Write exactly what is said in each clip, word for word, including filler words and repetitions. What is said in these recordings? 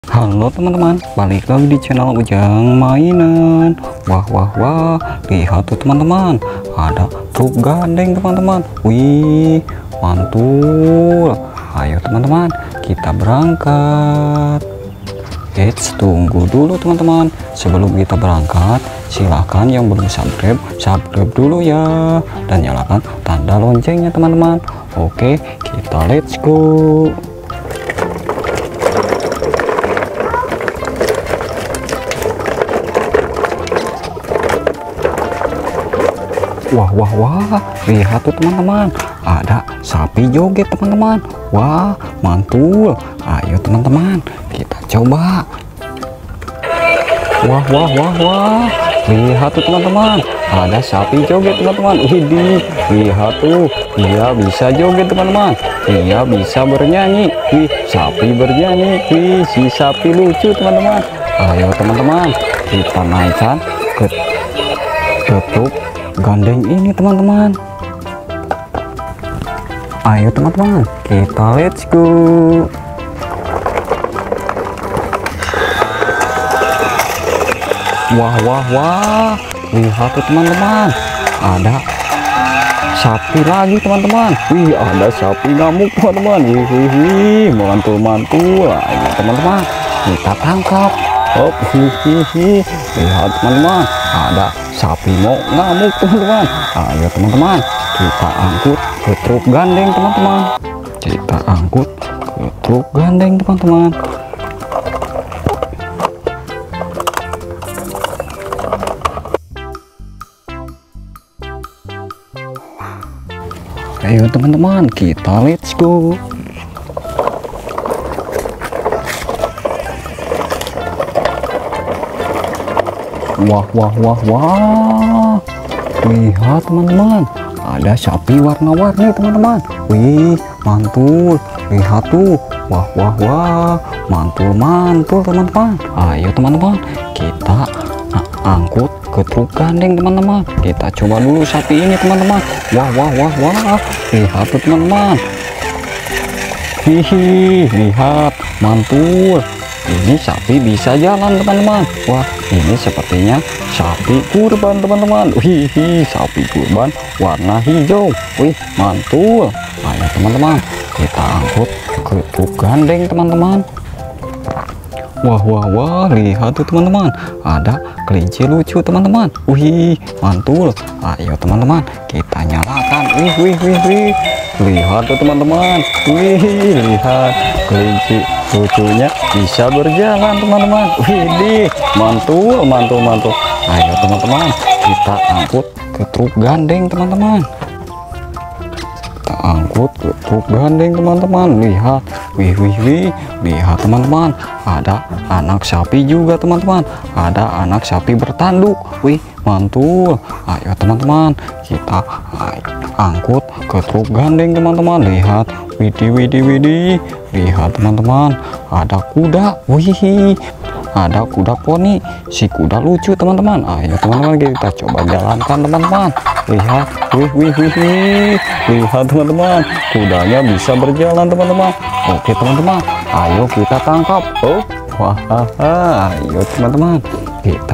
Halo teman-teman, balik lagi di channel Ujang Mainan. Wah wah wah, lihat tuh teman-teman, ada truk gandeng teman-teman. Wih, mantul. Ayo teman-teman, kita berangkat. Eits, tunggu dulu teman-teman. Sebelum kita berangkat, silahkan yang belum subscribe, subscribe dulu ya, dan nyalakan tanda loncengnya teman-teman. Oke, kita let's go. Wah wah wah, lihat tuh teman-teman, ada sapi joget teman-teman. Wah, mantul. Ayo teman-teman, kita coba. Wah wah wah wah, lihat tuh teman-teman, ada sapi joget teman-teman. Widih, lihat tuh, dia bisa joget teman-teman, dia bisa bernyanyi. Wih, sapi bernyanyi. Wih, si sapi lucu teman-teman. Ayo teman-teman, kita naikkan ke ke truk gandeng ini teman-teman. Ayo teman-teman, kita let's go. Wah wah wah, lihat tuh teman-teman, ada sapi lagi teman-teman. Wih, ada sapi ngamuk teman-teman. Wih wih wih, mantul mantul. Ayo teman-teman, kita tangkap. Oh, hihihi, lihat teman-teman, ada sapi mau ngamuk teman-teman. Ayo teman-teman, kita angkut ke truk gandeng teman-teman. Kita angkut ke truk gandeng teman-teman. Ayo teman-teman, kita let's go. Wah wah wah wah, lihat teman-teman, ada sapi warna-warni teman-teman. Wih, mantul. Lihat tuh, wah wah wah, mantul mantul teman-teman. Ayo teman-teman, kita angkut ke truk gandeng teman-teman. Kita coba dulu sapi ini teman-teman. Wah wah wah wah, lihat tuh teman-teman. Hihi, lihat, mantul. Ini sapi bisa jalan teman-teman. Wah, ini sepertinya sapi kurban teman-teman. Wih, sapi kurban warna hijau. Wih, mantul. Ayo teman-teman, kita angkut ke truk gandeng teman-teman. Wah wah wah, lihat tuh teman-teman, ada kelinci lucu teman-teman. Wih, mantul. Ayo teman-teman, kita nyalakan. Wih wih wih wih, lihat tuh teman-teman. Wih, lihat kelinci lucunya bisa berjalan teman-teman. Widih, mantul mantul mantul. Ayo teman-teman, kita angkut ke truk gandeng teman-teman. Kita angkut ke truk gandeng teman-teman. Lihat, wih wih wih, lihat teman-teman, ada anak sapi juga teman-teman. Ada anak sapi bertanduk. Wih, mantul. Ayo teman-teman, kita angkut ke truk gandeng teman-teman. Lihat, widih widih widih, lihat teman-teman, ada kuda. Wih, ada kuda poni. Si kuda lucu teman-teman. Ayo teman-teman, kita coba jalankan teman-teman. Lihat, wih wih wih wih, lihat teman-teman, kudanya bisa berjalan teman-teman. Oke teman-teman, ayo kita tangkap. Oh, wah, ayo teman-teman, kita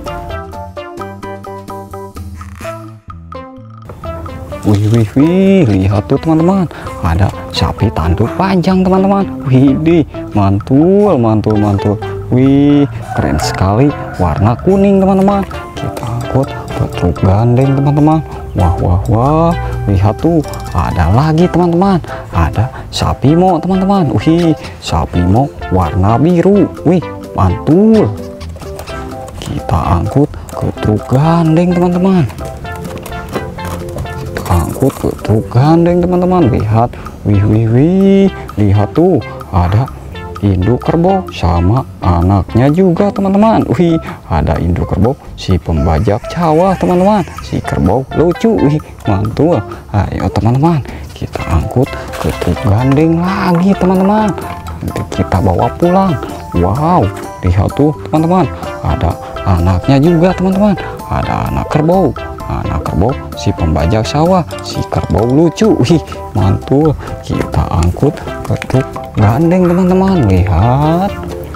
wih wih wih, lihat tuh teman-teman, ada sapi tanduk panjang teman-teman. Widih, mantul mantul mantul. Wih, keren sekali, warna kuning teman-teman. Kita angkut ke truk gandeng teman-teman. Wah wah wah, lihat tuh, ada lagi teman-teman, ada sapi mo teman-teman. Wih, sapi mo warna biru. Wih, mantul. Kita angkut ke truk gandeng teman-teman. Angkut ke truk gandeng teman-teman. Lihat, wih wih wih, lihat tuh, ada induk kerbau sama anaknya juga teman-teman. Wih, ada induk kerbau, si pembajak sawah teman-teman. Si kerbau lucu. Wih, mantul. Ayo teman-teman, kita angkut ke truk gandeng lagi teman-teman. Nanti kita bawa pulang. Wow, lihat tuh teman-teman, ada anaknya juga teman-teman. Ada anak kerbau, anak kerbau si pembajak sawah, si kerbau lucu. Wih, mantul. Kita angkut ke truk gandeng teman-teman. Lihat,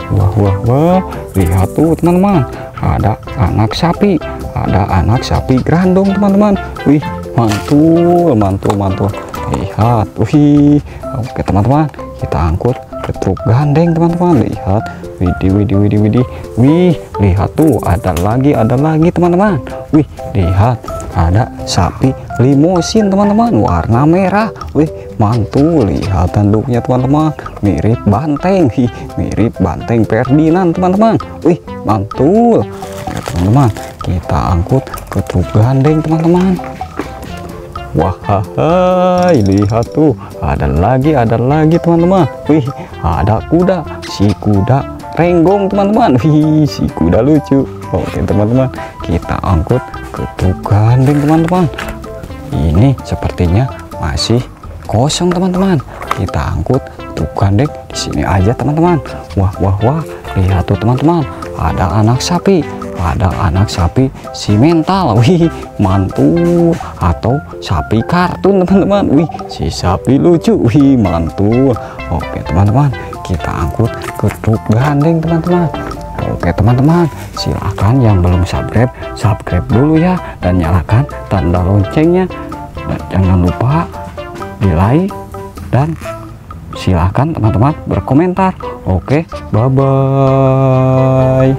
wah wah wah, lihat tuh teman-teman, ada anak sapi, ada anak sapi grandong teman-teman. Wih, mantul mantul mantul, lihat. Wih, oke teman-teman, kita angkut ke truk gandeng teman-teman. Lihat, widih widih widih widih, wih, lihat tuh, ada lagi ada lagi teman-teman. Wih, lihat, ada sapi limosin teman-teman, warna merah. Wih, mantul, lihat tanduknya teman-teman, mirip banteng. Hi, mirip banteng Ferdinand teman-teman. Wih, mantul. Ya teman-teman, kita angkut ke truk gandeng teman-teman. Wah, hai, lihat tuh, ada lagi ada lagi teman-teman. Wih, ada kuda, si kuda renggong teman-teman. Wih, si kuda lucu. Oke teman-teman, kita angkut ke truk gandeng teman-teman. Ini sepertinya masih kosong teman-teman. Kita angkut truk gandeng di sini aja teman-teman. Wah wah wah, lihat tuh teman-teman, ada anak sapi, ada anak sapi si mental. Wih, mantul, atau sapi kartun teman-teman. Wih, si sapi lucu. Wih, mantul. Oke teman-teman, kita angkut ke truk gandeng teman-teman. Oke teman-teman, silahkan yang belum subscribe, subscribe dulu ya, dan nyalakan tanda loncengnya, dan jangan lupa di like, dan silahkan teman-teman berkomentar. Oke, bye bye.